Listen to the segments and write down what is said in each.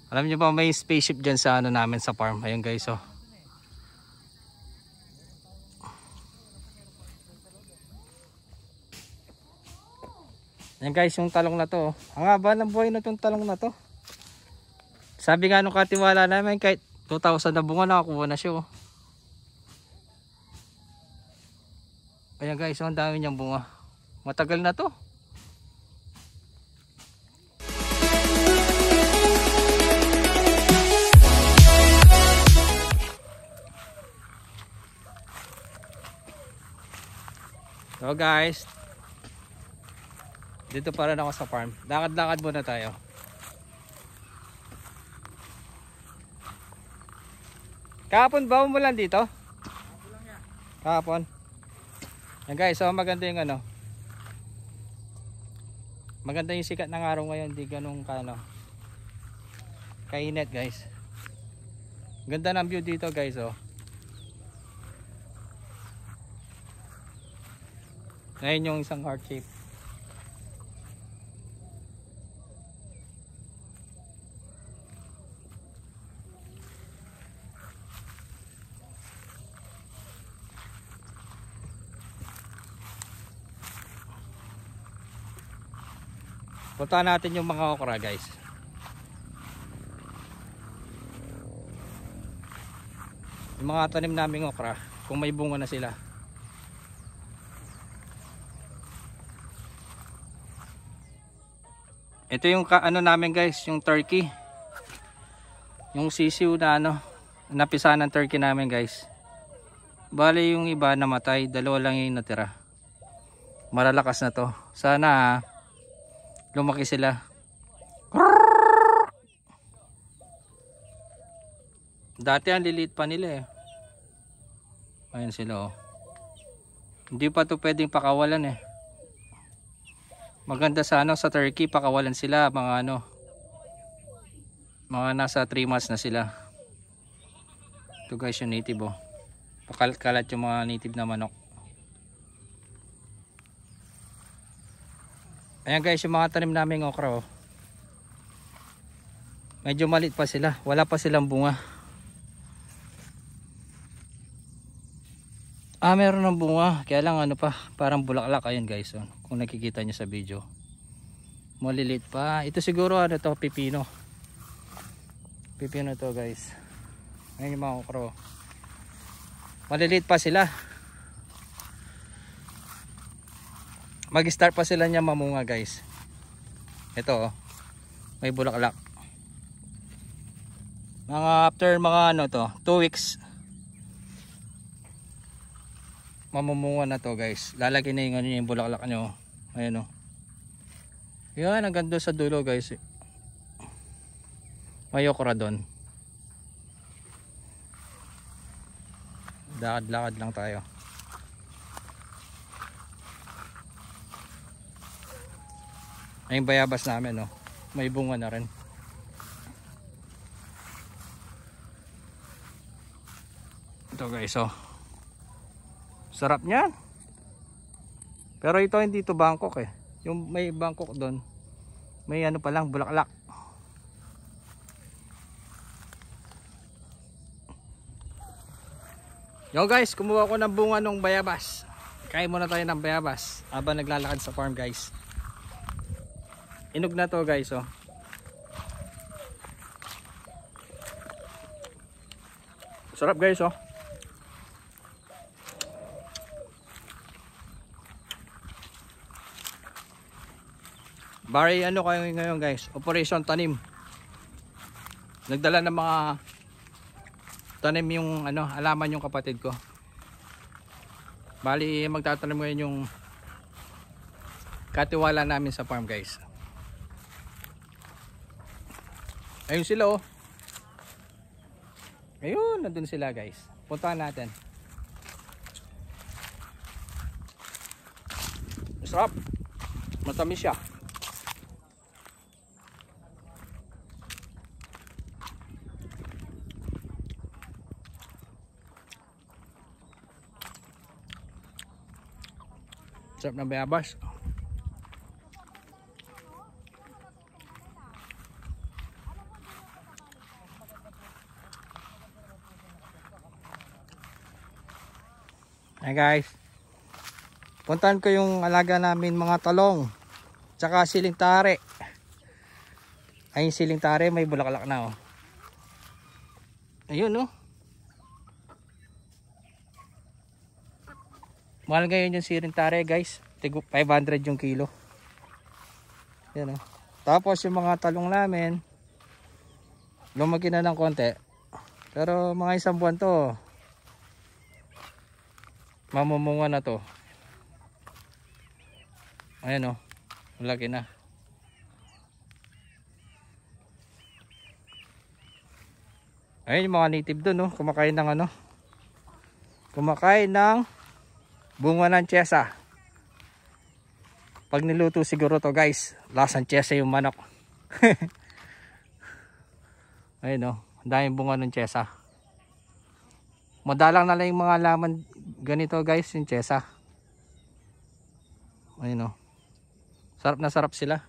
Alam niyo ba may spaceship dyan sa ano namin sa farm. Ayun guys oh. Yan guys yung talong na to oh. Ang haba ng buhay na tong talong na to. Sabi nga nung katiwala namin kahit 2,000 na bunga nakakuha na siya oh. Ayan guys, ang dami niyang bunga. Matagal na to. So guys, dito pa rin ako sa farm. Lakad-lakad muna tayo. Kahapon ba umulan dito? Kahapon. Yan guys, so maganda yung ano. Maganda yung sikat ng araw ngayon, di ganun kainit guys. Ganda ng view dito guys oh. Ngayon yung isang heart shape. Puntahan natin yung mga okra guys. Yung mga tanim naming okra, kung may bunga na sila. Ito yung ano namin guys, yung turkey. Yung sisiw na napisa ng turkey namin guys. Bali yung iba namatay, dalawa lang yung natira. Malalakas na to. Sana lumaki sila. Dati ang liliit pa nila eh. Ayan sila oh. Hindi pa to pwedeng pakawalan eh. Maganda sa sa turkey pakawalan sila mga mga nasa 3 months na sila. Ito guys yung native oh. Pakalat-kalat yung mga native na manok. Ayan guys yung mga tanim naming okra oh. Medyo maliit pa sila, wala pa silang bunga. Meron ng bunga, kaya lang pa, parang bulaklak. Ayun guys oh. Kung nakikita nyo sa video, maliliit pa. Ito siguro to, pipino. Pipino to guys. Ayan yung mga okra. Maliliit pa sila. Mag-start pa sila niya mamunga guys. Ito oh, may bulaklak. Mga after mga 2 weeks mamumunga na to guys. Lalagyan na yung bulaklak nyo. Ayan oh. Yan ang ganda sa dulo guys. May okra doon. Lakad-lakad lang tayo. Ay yung bayabas namin oh. May bunga na rin. Ito guys oh. Sarap niyan. Pero ito hindi to Bangkok eh. Yung may Bangkok doon, may pa lang bulaklak. Yo guys, kumuha ko ng bunga ng bayabas. Kain muna tayo ng bayabas habang naglalakad sa farm guys. Inog na to guys oh. Sarap guys oh. Bari kayo ngayon guys, operation tanim. Nagdala ng mga tanim yung alaman yung kapatid ko. Bali magtatanim ngayon yung katiwala namin sa farm guys. Ayun sila oh. Ayun, nandun sila guys. Puntahan natin. Sarap. Matamis siya. Sarap ng bayabas. Hey guys, puntahan ko yung alaga namin mga talong tsaka siling tare. Ay, yung siling tare may bulaklak na oh. Ayun oh. Mahal ngayon yung siling tare guys, 500 yung kilo. Yan oh. Tapos yung mga talong namin lumaki na ng konti, pero mga isang buwan to mamumunga na to. Ayan o, malaki na. Ayun yung mga native dun, no? Kumakain ng ano, kumakain ng bunga ng tiyesa. Pag niluto siguro to guys, lasang tiyesa yung manok. Ayun o, daming bunga ng tiyesa. Madalang na lang yung mga laman ganito guys, yung tiyesa. Ayun o, sarap na sarap sila.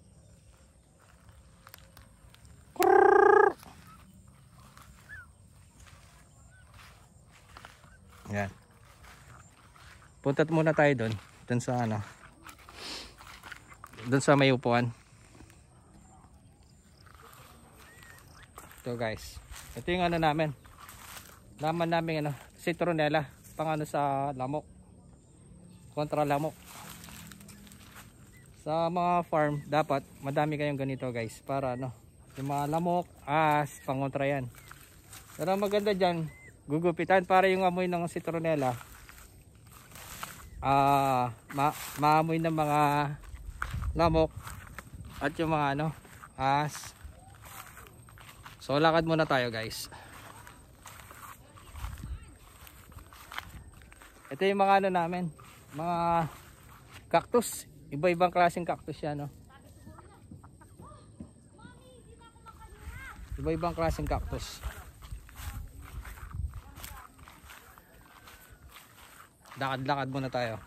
Yan. Puntat muna tayo doon sa ano, doon sa may upuan. Ito guys, ito yung ano namin, laman namin ano, citronella, pang ano sa lamok, kontra lamok. Sa mga farm dapat madami kayong ganito guys, para ano, yung mga lamok, pang kontra yan. Pero maganda dyan, gugupitan para yung amoy ng citronella maamoy ng mga lamok at yung mga ano, so lakad muna tayo guys. Ito yung mga ano namin, mga cactus, iba-ibang klaseng cactus yan, no? Iba-ibang klaseng cactus. Lakad-lakad muna tayo.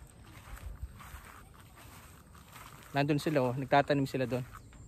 Nandun sila oh, nagtatanim sila doon.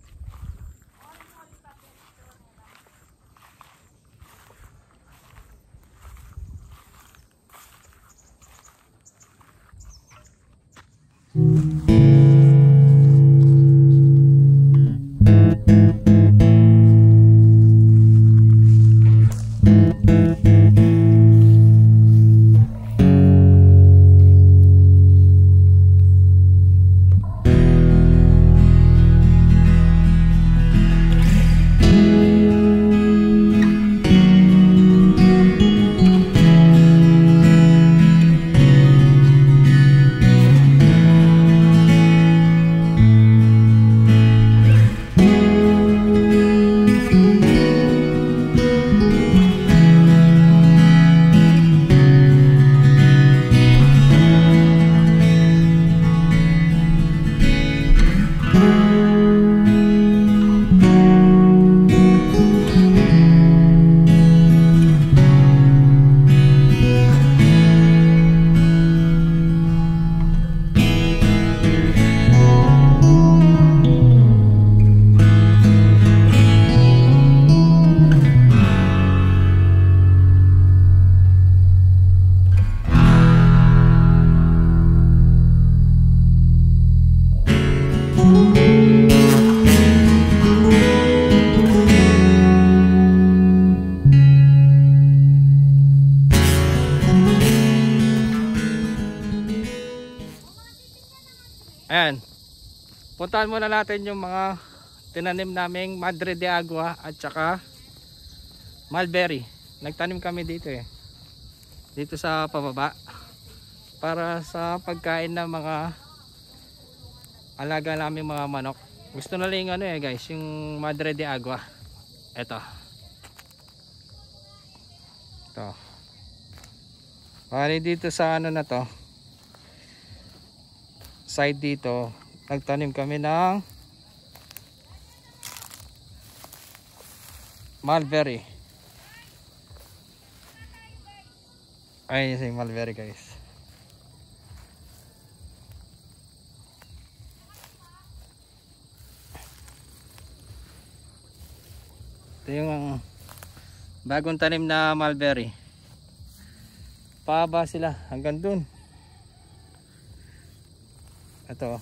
Ayan, puntahan muna natin yung mga tinanim naming Madre de Agua at saka mulberry. Nagtanim kami dito dito sa pababa, para sa pagkain ng mga alaga namin mga manok. Gusto na lang ano guys, yung Madre de Agua. Ito pare dito sa ano na to, side dito, nagtanim kami ng mulberry. Ay, yung mulberry guys. Ito yung bagong tanim na mulberry. Pahaba sila hanggang dun. Ito.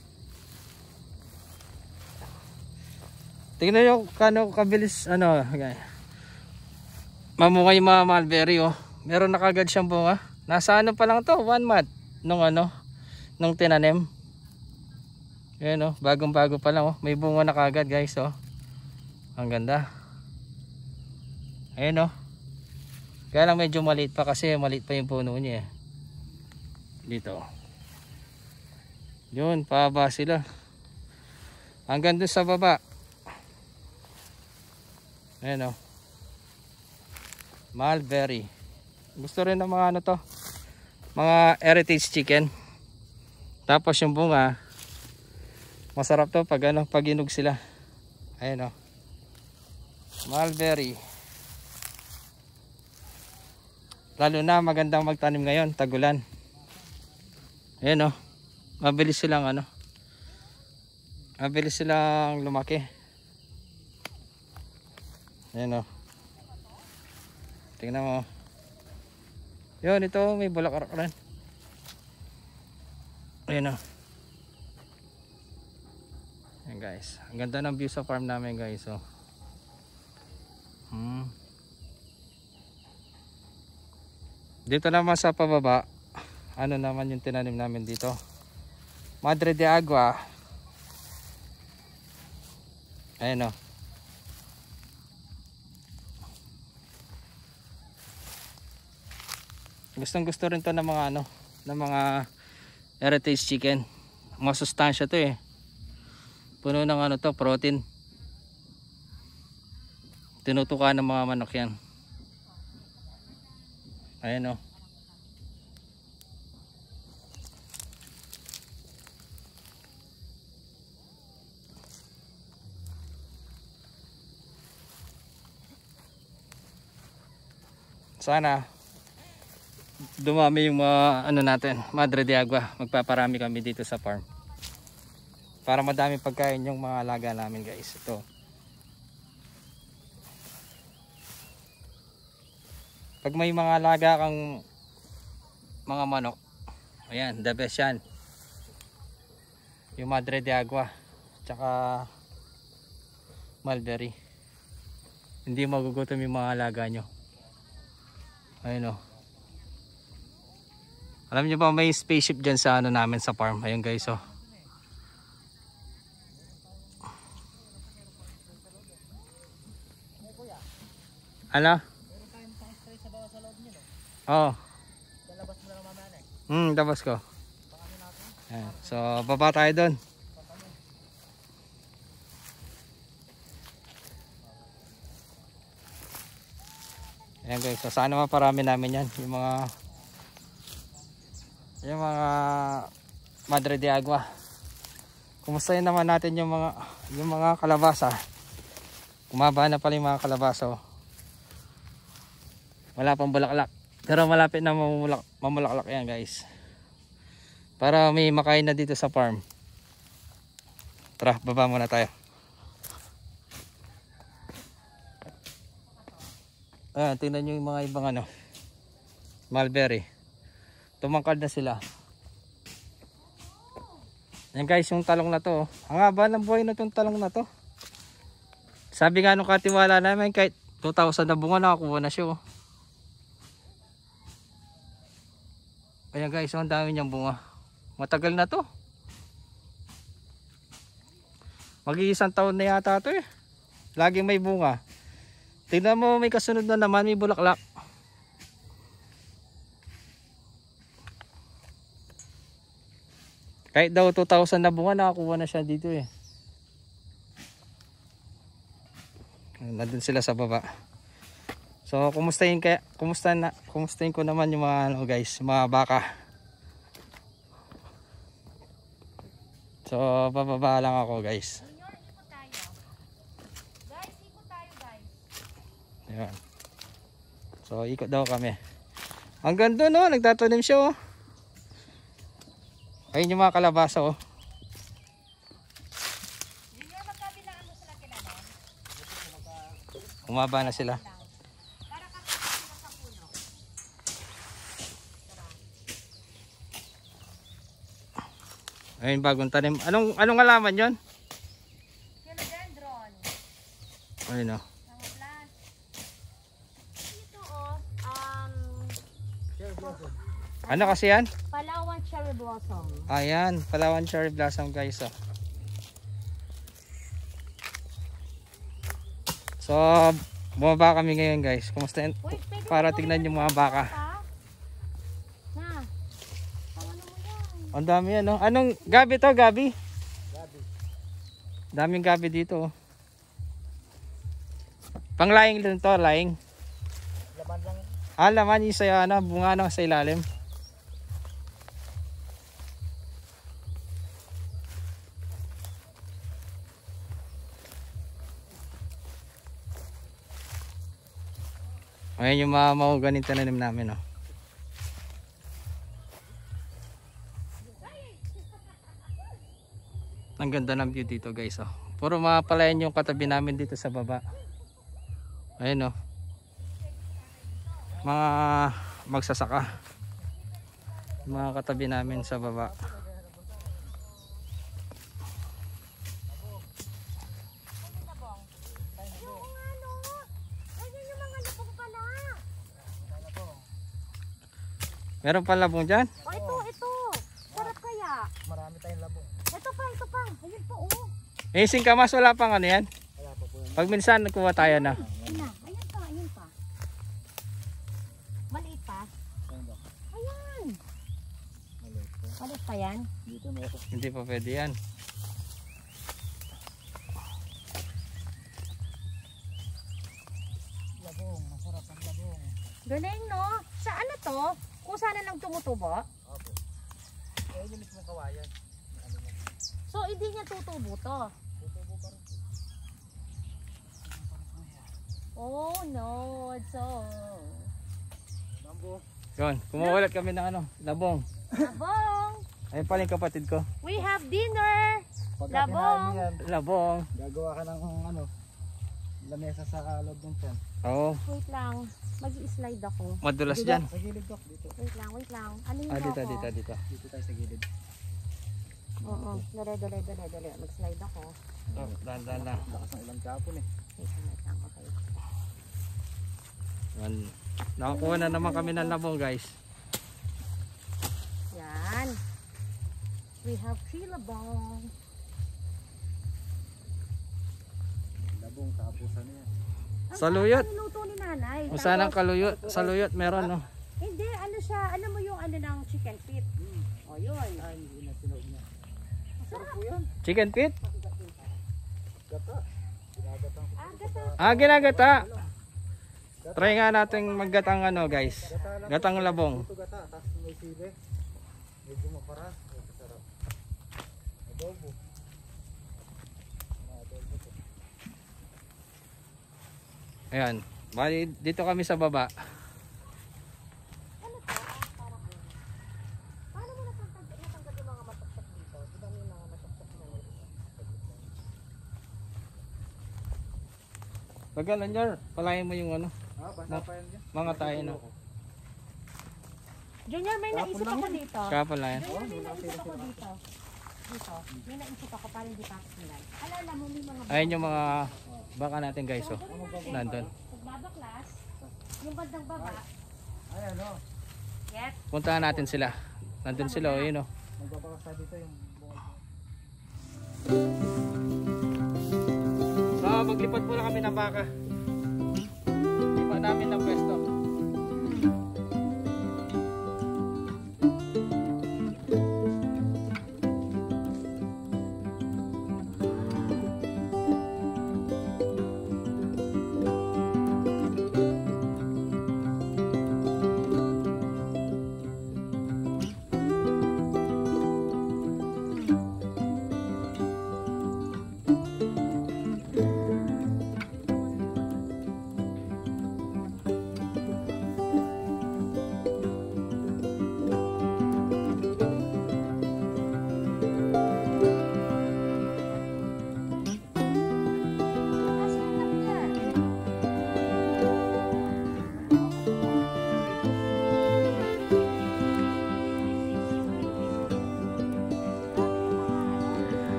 Tingnan nyo kano kabilis ano, mamungay mga mulberry oh. Meron na kagad siyang bunga. Nasa ano pa lang to, 1 month nung ano, nung tinanim. Ayan oh, bagong bago pa lang oh. May bunga na kagad guys oh. Ang ganda. Ayan oh. Kaya lang medyo maliit pa kasi maliit pa yung puno niya eh. Dito. Yun, pababa sila. Hanggang dun sa baba. Ayan o. Mulberry. Gusto rin ng mga ano to, mga heritage chicken. Tapos yung bunga, masarap to pag ano, pag inog sila. Ayan o. Mulberry. Lalo na magandang magtanim ngayon, tagulan. Ayan o. Mabilis silang ano, mabilis silang lumaki. Ayan o. Tingnan mo. Yun, ito may bulaklak rin. Ayan o. Ayan guys. Ang ganda ng view sa farm namin guys. Oh. Dito naman sa pababa, ano naman yung tinanim namin dito? Madre de Agua. Ayan o. Gustong gusto rin to ng mga ano, ng mga heritage chicken. Masustansya to eh. Puno ng ano to, protein. Tinutukan ng mga manok yan. Ayan o. Sana dumami yung mga ano natin, Madre de Agua. Magpaparami kami dito sa farm para madami pagkain yung mga alaga namin guys. Ito. Pag may mga alaga kang mga manok, ayan, the best yan. Yung Madre de Agua tsaka mulberry. Hindi magugutom yung mga alaga nyo. Ayun o. Alam nyo ba may spaceship dyan sa ano namin sa farm. Ayun guys oh. Ano? Oo. Labas ko. Ayan. So baba tayo doon. Ayan guys, so sana maparami namin yan, yung mga Madre de Agua. Kumustahin naman natin yung mga kalabasa. Kumaba na pala yung mga kalabasa oh. Wala pang bulaklak, pero malapit na mamulaklak yan guys, para may makain na dito sa farm. Tara, baba muna tayo. Tingnan nyo yung mga ibang ano, mulberry. Tumangkad na sila. Yan guys, yung talong na to. Ang haba ng buhay na itong talong na to. Sabi nga nung katiwala namin, kahit 2,000 na bunga nakakuha na siya oh. Ayan guys, ang dami niyang bunga. Matagal na to. Mag-iisang taon na yata to eh. Laging may bunga. Tingnan mo, may kasunod na naman, may bulaklak. Kahit daw 2,000 na bunga, nakakuha na siya dito eh. Nandun sila sa baba. So, kumustahin ko naman yung mga ano guys, mga baka. So, bababa lang ako guys. Ayan. So ikot daw kami. Ang ganda no, nagtatanim siya oh. Ayun yung mga kalabasa oh. Umaba na sila. Ayun, bagong tanim. Anong halaman yon? Philodendron. Ayun o. Mga plant. Ito Ano kasi yan? Palawan cherry blossom. Ayan, Palawan cherry blossom guys. Oh. So, bumaba kami ngayon guys. Kumusta yan? Uy, Para tignan yung mga baka. Na. Ano mo yan? Ang dami yan, no? Anong gabi to, gabi? Gabi. Daming gabi dito, oh. Panglaing din to, laing. Laman lang. Ah, laman yung sa, ano, bunga no, sa ilalim. Ayan yung mga mahuganing tananim namin, oh. Ang ganda ng view dito guys, oh. Puro mga palayan yung katabi namin dito sa baba. Ayun, oh. Mga magsasaka. Mga katabi namin sa baba. Meron pa labong dyan? Oh, ito. Sarap kaya. Marami tayong labong. Ito pa. Ayun pa, oh. Eh, singkamas wala pang ano yan? Wala pa po yan. Pag minsan nagkuha tayo na. Ayun pa. Maliit pa. Ayan. Maliit pa yan. Dito meron. Hindi pa pwede yan. Labong, masarap ang labong. Galing, no? Sa ano to? Kung sana lang tumutubo? Opo. Ayun yung mismong kawayan. Ano mo? So, hindi niya tutubo to? Tutubo pa rin. Oh, no. So, Bambo. Yun, kumukulat kami ng ano, labong. labong. Ayun pala yung kapatid ko. We have dinner. Pag Labong. kinain mo yan, Labong. gagawa ka ng ano, lamesa sa loob ng tiyan. Oo, Wait lang. Mag-i-slide ako. madulas Dito, dyan. Sa gilid doc, dito. Wait lang. Ano yung Ah, dito, ako? dito. Dito tayo sa gilid. Oo. Dali. Mag-slide ako. Oh, dahan lang. Lakas ng ulan kapon eh. Wait lang. Okay. Yan. Nakakuha na naman kami ng labong guys. Yan. We have 3 labong. Labong, tapusan niya. Saluyot. Ang niluto ni nanay. Kung saan ang kaluyot, saluyot meron, no? Hindi, ano siya, ano mo yung ano ng chicken feet? O yun. Ay, hindi na sinog niya. Masarap po yan. Chicken feet? Gata. Ginagatang. Gata. Ah, ginagata. Try nga natin maggatang ano guys. Gatang labong. Ito gata, tapos may sili. Medyo mapara. Medyo sarap. Adobo. Adobo to. Ayan. Bali, dito kami sa baba. Ano to? Parang ano. Paano mo natanggal yung mga mataksak dito? Di ba may mga mataksak na nito? Pag ganun yan, palayan mo yung ano, Ah, basta pa yan dyan. mga tayo na. Junior, may naisip ako dito. Kaya palayan. Junior, may naisip ako dito. May naisip ako para hindi paksilan. Alala mo, may mga Ayan yung mga baka natin guys, oh. Nandun. pagbabaklas, yung bandang baba. Ay, ano? Yes. Puntahan natin sila. Nandun sila, oh, yun, oh. Magbabakas tayo dito yung bungol. So, maglipat muna kami ng baka. Lipat namin ng pwesto.